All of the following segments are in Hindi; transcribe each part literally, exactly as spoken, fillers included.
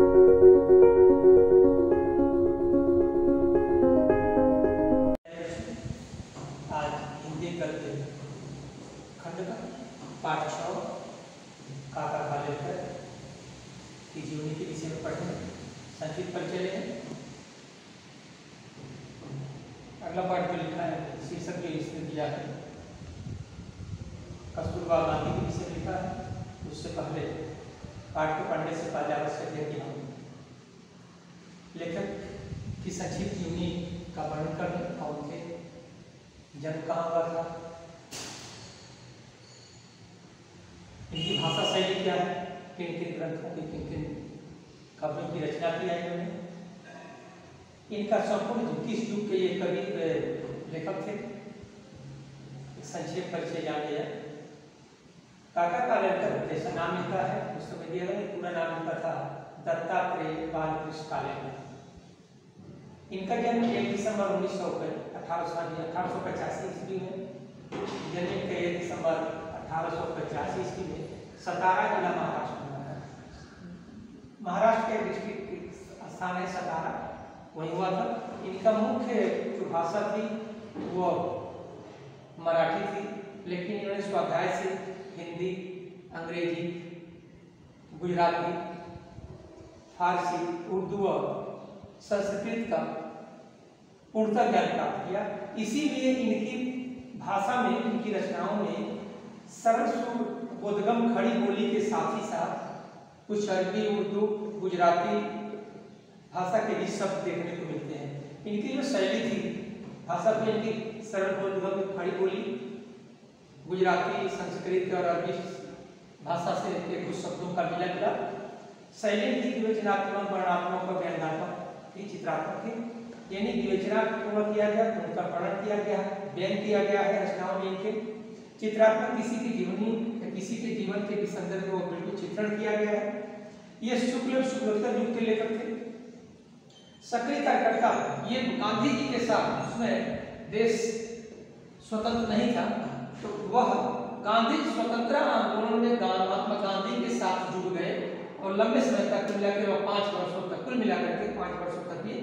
आज हिंदी गद्य खंड का पाठ छः काका कालेलकर की जीवनी के विषय में पढ़ें, संक्षिप्त परिचय लें। अगला पाठ जो लिखा है शीर्षक जो इसने दिया है कस्तूरबा गांधी के विषय लिखा है। उससे पहले पाठ को पढ़ने से पहले आवश्यक है कि हम लेखक की संक्षिप्त जीवनी का वर्णन करें और उनके जन्म कहाँ हुआ था, इनकी भाषा शैली क्या है, किन किन ग्रंथों की किन किन काव्यों की रचना की है इन्होंने, इनका संपूर्ण किस युग के ये कवि लेखक थे, संक्षेप परिचय जान लिया। काका कालेलकर जैसा नाम लिखा है उस समय दिया गया, पूरा नाम लिखा था दत्तात्रेय बालकृष्ण कालेलकर। इनका जन्म एक दिसंबर उन्नीस सौ अठारह अठारह सौ पचासी ईस्वी में, जन्म का एक दिसंबर अठारह सौ पचासी ईस्वी में सतारा जिला महाराष्ट्र में हुआ था। महाराष्ट्र के डिस्ट्रिक्ट स्थान है सतारा, वही हुआ था। इनका मुख्य जो भाषा थी वो मराठी थी, लेकिन इन्होंने स्वाध्याय से हिंदी, अंग्रेजी, गुजराती, फारसी, उर्दू और संस्कृत का पूर्णतः ज्ञान प्राप्त किया। इसीलिए इनकी भाषा में, इनकी रचनाओं में सरल सुर, बोधगम खड़ी बोली के साथ ही साथ कुछ अरबी, उर्दू, गुजराती भाषा के भी शब्द देखने को मिलते हैं। इनकी जो शैली थी भाषा में, इनकी सरल बोधगम खड़ी बोली, गुजराती, संस्कृत और अरबी भाषा से कुछ शब्दों का मिला जुला शैली थी। विवेचनात्मक, वर्णनात्मक और व्यंग्यात्मक थी, चित्रात्मक थी। यानी विवेचना पूर्वक किया गया, उनका वर्णन किया गया, व्यंग किया गया है रचनाओं में इनके। चित्रात्मक किसी की जीवनी या किसी के जीवन के संदर्भ में बिल्कुल चित्रण किया गया है। ये शुक्ल शुक्लोत्तर युग के लेखक थे। सक्रिय कार्यकर्ता, ये गांधी जी के साथ, उसमें देश स्वतंत्र नहीं था तो वह गांधी स्वतंत्र आंदोलन में महात्मा गांधी के साथ जुड़ गए और लंबे समय तक मिलाकर वह पांच वर्षों तक कुल मिलाकर के पांच वर्षों तक ये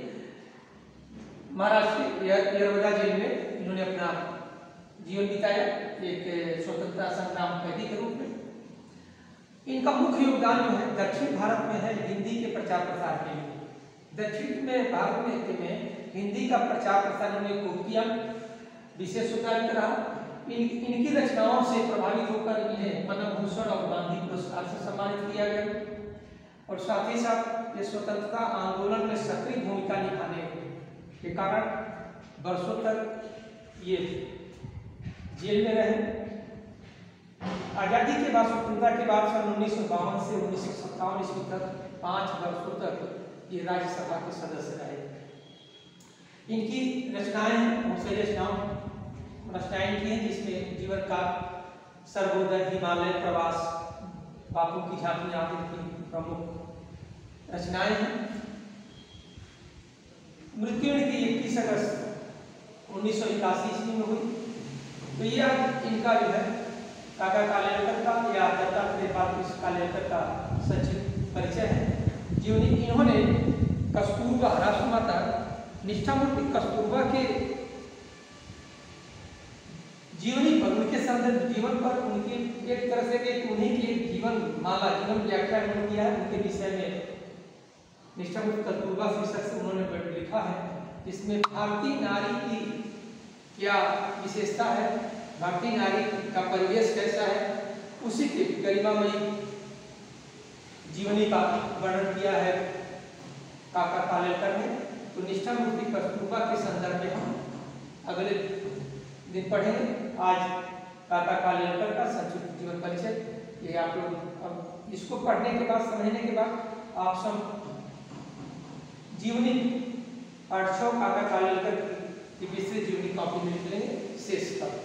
महाराष्ट्र के यरवदा जेल में इन्होंने अपना जीवन बिताया, एक स्वतंत्रता संग्राम कैदी के रूप में। इनका मुख्य योगदान जो है दक्षिण भारत में है हिंदी के प्रचार प्रसार के लिए। दक्षिण में भारत में, में हिंदी का प्रचार प्रसार उन्होंने खूब किया, विशेष योगदान रहा। इन, इनकी रचनाओं से प्रभावित होकर इन्हें पद्म भूषण और गांधी पुरस्कार से सम्मानित किया गया और साथ ही साथ ये स्वतंत्रता आंदोलन में सक्रिय भूमिका निभाने के कारण वर्षों तक ये जेल में रहे। आजादी के बाद, स्वतंत्रता के बाद सन उन्नीस सौ बावन से उन्नीस सौ सत्तावन ईस्वी तक पांच वर्षों तक ये राज्यसभा के सदस्य रहे। इनकी रचनाएं बहुत सारी रचनाओं रचनाएं की हैं, जिसमें जीवन का सर्वोदय, हिमालय प्रवास, बापू की झांकी आदि की प्रमुख रचनाएं हैं। मृत्यु इनकी इक्कीस अगस्त उन्नीस सौ इक्यासी ईस्वी में हुई। तो यह इनका जो है काका कालेलकर का या दत्तात्रेय बालकृष्ण कालेलकर का संक्षिप्त परिचय है। जीवनी इन्होंने कस्तूरबा राष्ट्रमाता निष्ठामूर्ति कस्तूरबा के जीवनी पर, उनके संदर्भ जीवन पर, उनकी एक तरह से एक उन्हीं की एक जीवन माला, जीवन व्याख्या उन्होंने किया है। उनके विषय में निष्ठामूर्ति कस्तूरबा शीर्षक से उन्होंने लिखा है, जिसमें भारतीय नारी की क्या विशेषता है, भारतीय नारी का परिवेश कैसा है, उसी की गरिमामयी जीवनी का वर्णन किया है काका कालेलकर ने। तो निष्ठामूर्ति कस्तूरबा के संदर्भ में हम अगले दिन पढ़ेंगे। आज काका कालेलकर का संक्षिप्त जीवन परिचय ये आप लोग अब इसको पढ़ने के बाद, समझने के बाद आप सब जीवनी पाठ छः काका कालेलकर की विस्तृत जीवनी कॉपी में लिख लेंगे शेष का।